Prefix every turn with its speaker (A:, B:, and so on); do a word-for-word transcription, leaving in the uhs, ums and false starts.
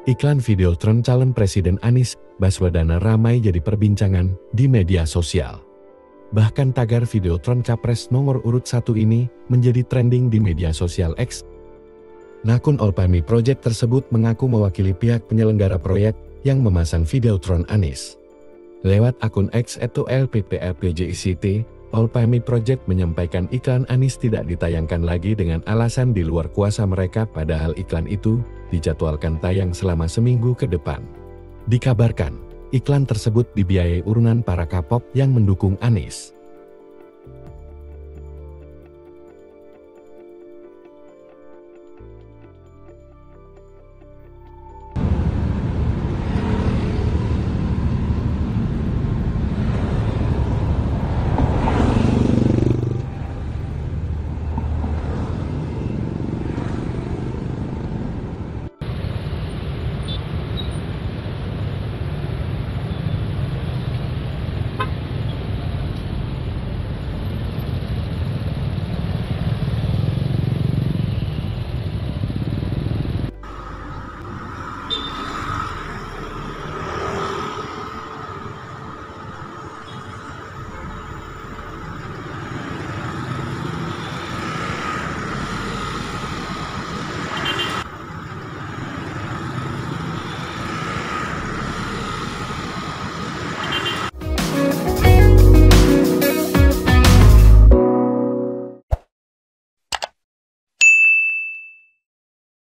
A: Iklan Videotron calon Presiden Anies Baswedan ramai jadi perbincangan di media sosial. Bahkan tagar Videotron Capres nomor urut satu ini menjadi trending di media sosial X. Akun Olpami Project tersebut mengaku mewakili pihak penyelenggara proyek yang memasang Videotron Anies. Lewat akun X atau L P P R P J C T, Olpami Project menyampaikan iklan Anies tidak ditayangkan lagi dengan alasan di luar kuasa mereka, padahal iklan itu dijadwalkan tayang selama seminggu ke depan. Dikabarkan, iklan tersebut dibiayai urunan para K-pop yang mendukung Anies.